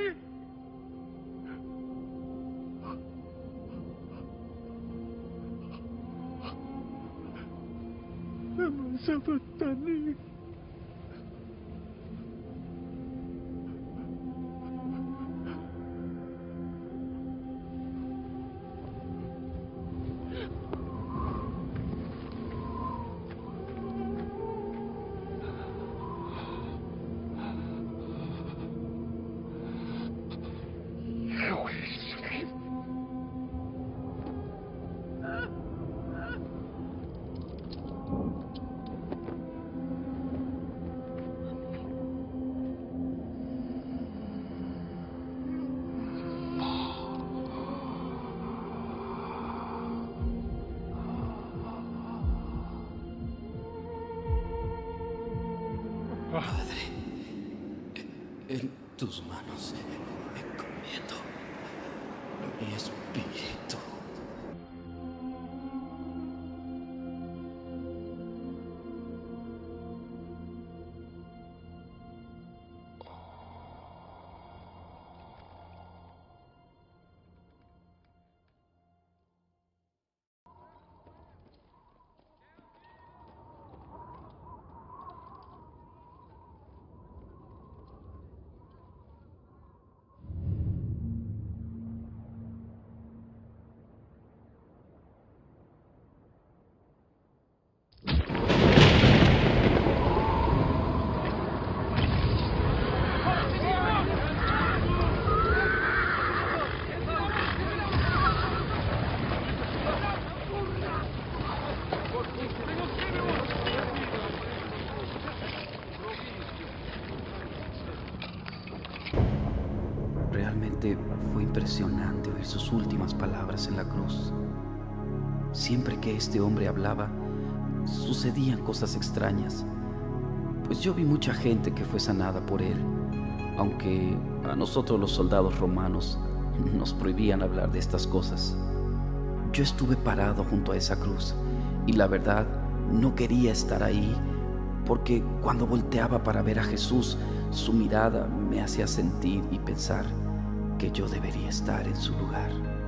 Lama sabachthani. Padre, en tus manos encomiendo mi espíritu. Realmente fue impresionante oír sus últimas palabras en la cruz. Siempre que este hombre hablaba, sucedían cosas extrañas, pues yo vi mucha gente que fue sanada por él, aunque a nosotros los soldados romanos nos prohibían hablar de estas cosas. Yo estuve parado junto a esa cruz y la verdad no quería estar ahí, porque cuando volteaba para ver a Jesús, su mirada me hacía sentir y pensar que yo debería estar en su lugar.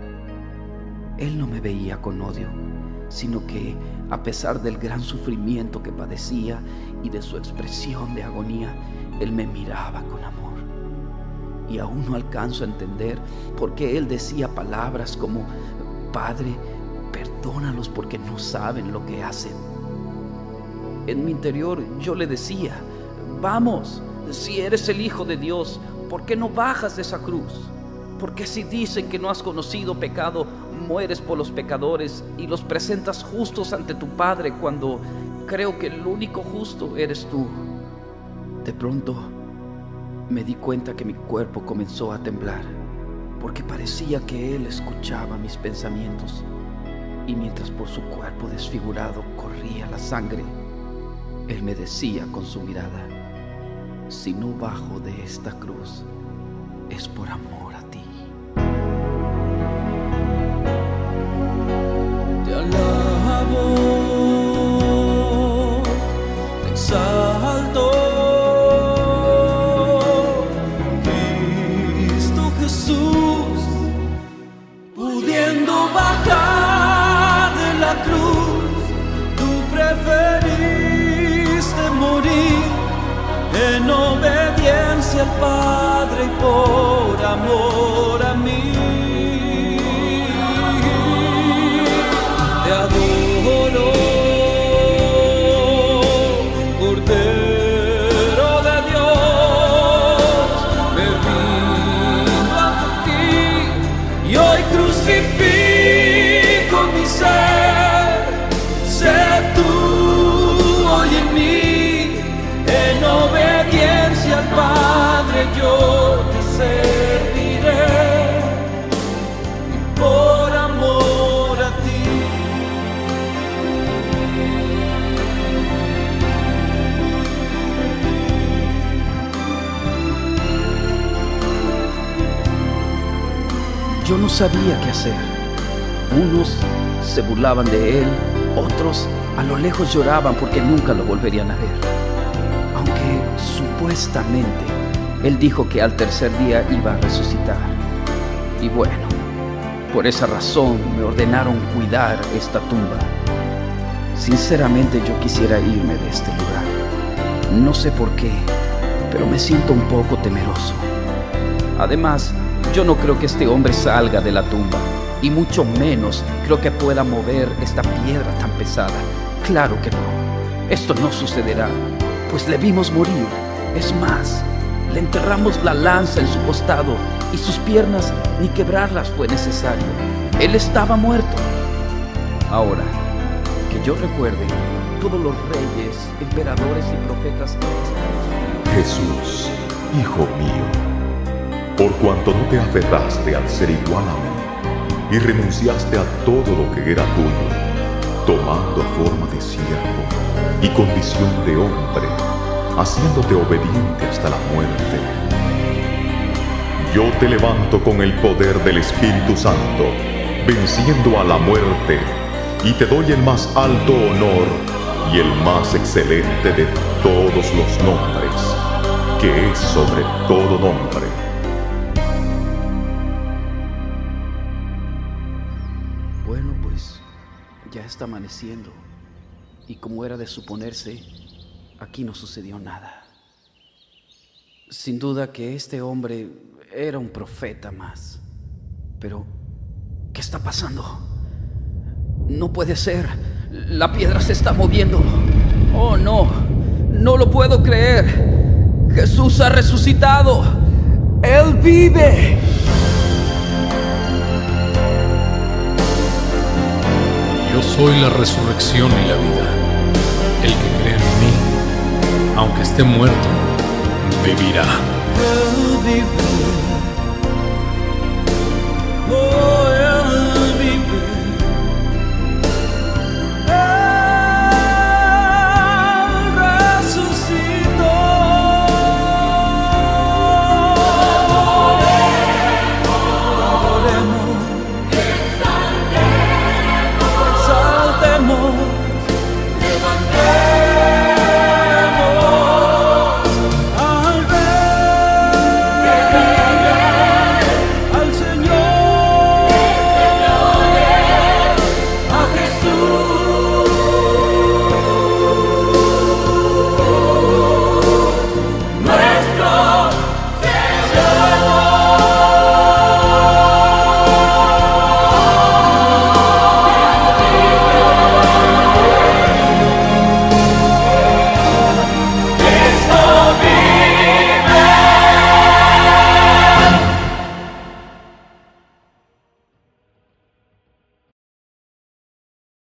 Él no me veía con odio, sino que a pesar del gran sufrimiento que padecía y de su expresión de agonía, Él me miraba con amor. Y aún no alcanzo a entender por qué Él decía palabras como: Padre, perdónalos porque no saben lo que hacen. En mi interior yo le decía: vamos, si eres el Hijo de Dios, ¿por qué no bajas de esa cruz? Porque si dicen que no has conocido pecado, mueres por los pecadores y los presentas justos ante tu Padre, cuando creo que el único justo eres tú. De pronto me di cuenta que mi cuerpo comenzó a temblar, porque parecía que Él escuchaba mis pensamientos, y mientras por su cuerpo desfigurado corría la sangre, Él me decía con su mirada: si no bajo de esta cruz, es por amor a ti. Te alabo, te exalto, Cristo Jesús, pudiendo bajar de la cruz, tú preferiste morir en obediencia al Padre y por amor a mí. Te adoro, Cordero de Dios, me rindo ante ti y hoy crucifico mi ser. Sé tú hoy en mí, en obediencia al Padre yo te serviré, por amor a ti. Yo no sabía qué hacer. Unos se burlaban de él, otros a lo lejos lloraban porque nunca lo volverían a ver. Aunque supuestamente Él dijo que al tercer día iba a resucitar. Y bueno, por esa razón me ordenaron cuidar esta tumba. Sinceramente yo quisiera irme de este lugar. No sé por qué, pero me siento un poco temeroso. Además, yo no creo que este hombre salga de la tumba, y mucho menos creo que pueda mover esta piedra tan pesada. Claro que no. Esto no sucederá, pues le vimos morir. Es más, le enterramos la lanza en su costado y sus piernas ni quebrarlas fue necesario. Él estaba muerto. Ahora, que yo recuerde, todos los reyes, emperadores y profetas Jesús, Hijo mío, por cuanto no te aferraste al ser igual a mí y renunciaste a todo lo que era tuyo, tomando forma de siervo y condición de hombre, haciéndote obediente hasta la muerte. Yo te levanto con el poder del Espíritu Santo, venciendo a la muerte, y te doy el más alto honor y el más excelente de todos los nombres, que es sobre todo nombre. Bueno, pues ya está amaneciendo, y como era de suponerse, aquí no sucedió nada. Sin duda que este hombre era un profeta más. Pero, ¿qué está pasando? No puede ser. La piedra se está moviendo. Oh, no. No lo puedo creer. Jesús ha resucitado. Él vive. Yo soy la resurrección y la vida. El que cree en mí, aunque esté muerto, vivirá. Él vive. Oh,